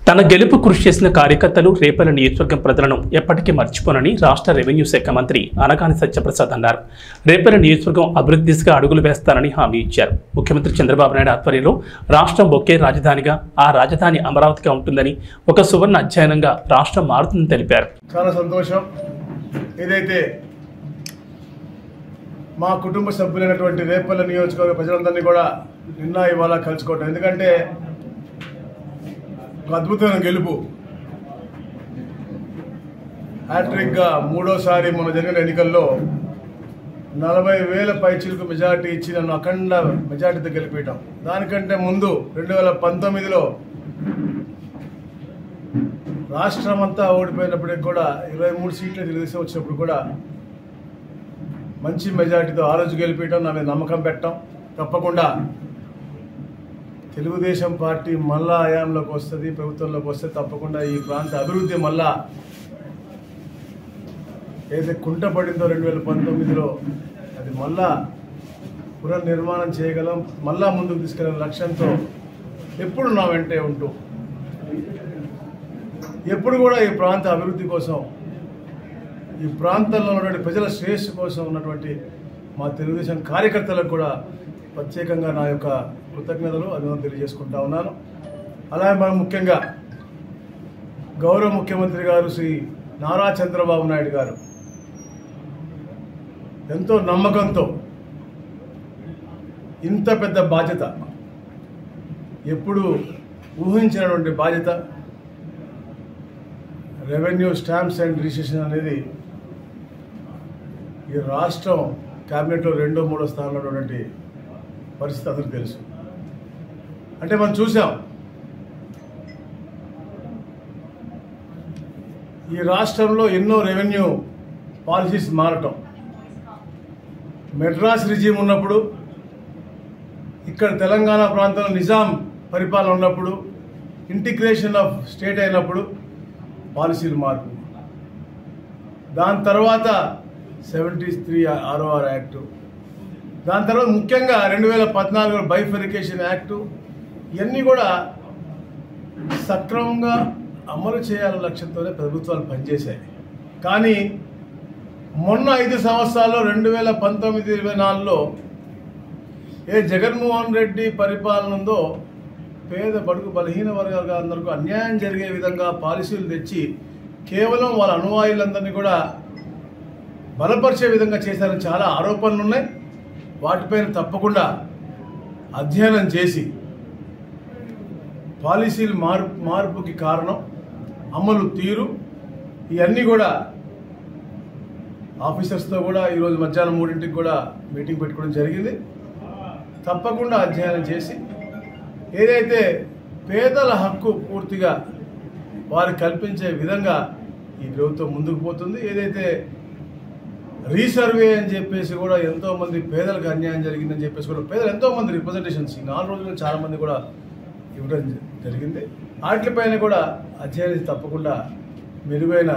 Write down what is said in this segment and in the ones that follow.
తన గెలుపు కృషి చేసిన కార్యకర్తలు రేపల నియోజకవర్గం ప్రజలను ఎప్పటికీ మర్చిపోనని రాష్ట్ర రెవెన్యూ శాఖ మంత్రి అనగాని సత్యప్రసాద్ అన్నారు. రేపల నియోజకవర్గం అభివృద్ధి దిశగా అడుగులు వేస్తానని హామీ ఇచ్చారు. ముఖ్యమంత్రి చంద్రబాబు నాయుడు ఆధ్వర్యంలో రాష్ట్రం ఒకే రాజధానిగా, ఆ రాజధాని అమరావతిగా ఉంటుందని, ఒక సువర్ణ అధ్యయనంగా రాష్ట్రం మారుతుందని తెలిపారు. చాలా సంతోషం. ఏదైతే మా కుటుంబ సభ్యులైనటువంటి రేపల నియోజకవర్గ ప్రజలందరినీ కూడా నిన్న ఇవాళ కలుసుకోవటం, ఎందుకంటే ఒక అద్భుతమైన గెలుపు, హ్యాట్రిక్గా మూడోసారి మొన్న జరిగిన ఎన్నికల్లో 40,000 పైచిలకు మెజార్టీ ఇచ్చి నన్ను అఖండ మెజార్టీతో గెలిపేయటం. దానికంటే ముందు 2019లో రాష్ట్రం అంతా ఓడిపోయినప్పటికి కూడా 23 సీట్లు తెలుగుదేశం వచ్చినప్పుడు కూడా మంచి మెజార్టీతో ఆ రోజు గెలిపేయటం, నా మీద నమ్మకం పెట్టడం. తప్పకుండా తెలుగుదేశం పార్టీ మళ్ళా హయాంలోకి వస్తుంది, ప్రభుత్వంలోకి వస్తే తప్పకుండా ఈ ప్రాంత అభివృద్ధి మళ్ళా ఏదైతే కుంటపడిందో 2019లో అది మళ్ళా పునర్నిర్మాణం చేయగలం, మళ్ళా ముందుకు తీసుకెళ్ళిన లక్ష్యంతో ఎప్పుడు నా వెంటే ఉంటూ ఎప్పుడు కూడా ఈ ప్రాంత అభివృద్ధి కోసం, ఈ ప్రాంతంలో ఉన్నటువంటి ప్రజల శ్రేయస్సు కోసం ఉన్నటువంటి మా తెలుగుదేశం కార్యకర్తలకు కూడా ప్రత్యేకంగా నా యొక్క కృతజ్ఞతలు, అభినందనలు తెలియజేసుకుంటా ఉన్నాను. అలాగే మనం ముఖ్యంగా గౌరవ ముఖ్యమంత్రి గారు శ్రీ నారా చంద్రబాబు నాయుడు గారు ఎంతో నమ్మకంతో ఇంత పెద్ద బాధ్యత, ఎప్పుడు ఊహించినటువంటి బాధ్యత, రెవెన్యూ స్టాంప్స్ అండ్ రిజిస్ట్రేషన్ అనేది ఈ రాష్ట్రం క్యాబినెట్లో 2వ 3వ స్థానంలో ఉన్నటువంటి పరిస్థితి అందరికీ తెలుసు. అంటే మనం చూసాం, ఈ రాష్ట్రంలో ఎన్నో రెవెన్యూ పాలసీస్ మారటం. మెడ్రాస్ రిజీమ్ ఉన్నప్పుడు, ఇక్కడ తెలంగాణ ప్రాంతంలో నిజాం పరిపాలన ఉన్నప్పుడు, ఇంటిగ్రేషన్ ఆఫ్ స్టేట్ అయినప్పుడు పాలసీలు మార్పు. దాని తర్వాత 73 ROR యాక్టు, దాని తర్వాత ముఖ్యంగా 2014 బైఫరికేషన్ యాక్టు, ఇవన్నీ కూడా సక్రమంగా అమలు చేయాలనే లక్ష్యంతోనే ప్రభుత్వాలు పనిచేశాయి. కానీ మొన్న 5 సంవత్సరాల్లో 2019-24లో ఏ జగన్మోహన్ రెడ్డి పరిపాలన ఉందో పేద బడుగు బలహీన వర్గాలందరికీ అన్యాయం జరిగే విధంగా పాలసీలు తెచ్చి కేవలం వాళ్ళ అనువాయులందరినీ కూడా బలపరిచే విధంగా చేశారని చాలా ఆరోపణలు ఉన్నాయి. వాటిపైన తప్పకుండా అధ్యయనం చేసి పాలసీలు మార్పుకి కారణం, అమలు తీరు, ఇవన్నీ కూడా ఆఫీసర్స్తో కూడా ఈరోజు మధ్యాహ్నం 3ంటికి కూడా మీటింగ్ పెట్టుకోవడం జరిగింది. తప్పకుండా అధ్యయనం చేసి ఏదైతే పేదల హక్కు పూర్తిగా వారికి కల్పించే విధంగా ఈ ప్రభుత్వం ముందుకు పోతుంది. ఏదైతే రీసర్వే అని చెప్పేసి కూడా ఎంతోమంది పేదలకు అన్యాయం జరిగిందని చెప్పేసి కూడా పేదలు ఎంతోమంది రిప్రజెంటేషన్స్ 4 రోజుల్లో చాలామంది కూడా ఇవ్వడం జరిగింది. వాటిపైన కూడా అధ్యయనం తప్పకుండా మెరుగైన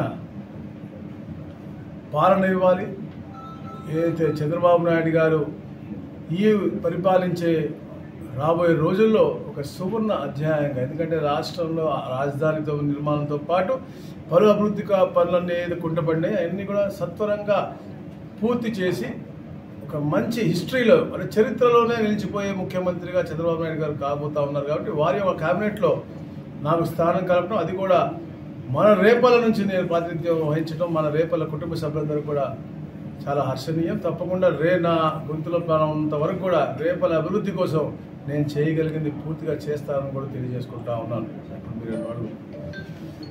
పాలన ఇవ్వాలి. ఏదైతే చంద్రబాబు నాయుడు గారు ఈ పరిపాలించే రాబోయే రోజుల్లో ఒక సువర్ణ అధ్యాయంగా, ఎందుకంటే రాష్ట్రంలో రాజధానితో నిర్మాణంతో పాటు పలు అభివృద్ధి పనులన్నీ ఏదో కుంటపడినాయి, అవన్నీ కూడా సత్వరంగా పూర్తి చేసి ఒక మంచి హిస్టరీలో, అంటే చరిత్రలోనే నిలిచిపోయే ముఖ్యమంత్రిగా చంద్రబాబు నాయుడు గారు కాబోతా ఉన్నారు. కాబట్టి వారి యొక్క క్యాబినెట్లో నాకు స్థానం కలపడం, అది కూడా మన రేపల నుంచి నేను ప్రాతినిధ్యం వహించడం, మన రేపల కుటుంబ సభ్యులందరూ కూడా చాలా హర్షణీయం. తప్పకుండా నా గొంతులో ప్రాణం ఉన్నంత వరకు కూడా రేపల అభివృద్ధి కోసం నేను చేయగలిగింది పూర్తిగా చేస్తానని కూడా తెలియజేసుకుంటా ఉన్నాను. మీరు అడుగు